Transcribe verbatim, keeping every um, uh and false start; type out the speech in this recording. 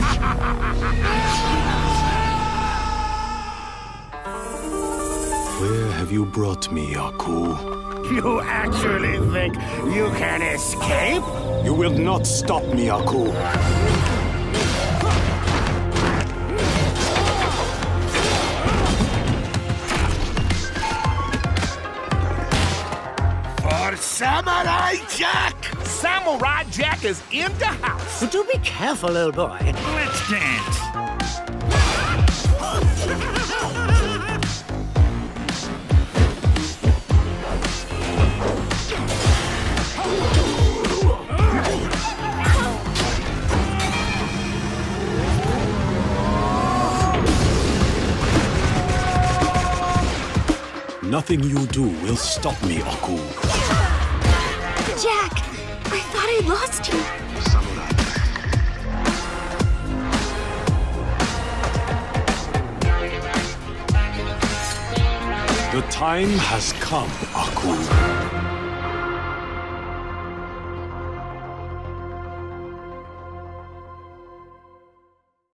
Where have you brought me, Aku? You actually think you can escape? You will not stop me, Aku. For Samurai Jack! Samurai Jack is in the house! Do be careful, old boy. Let's dance! Nothing you do will stop me, Aku. Jack, I thought I lost you. The time has come, Aku.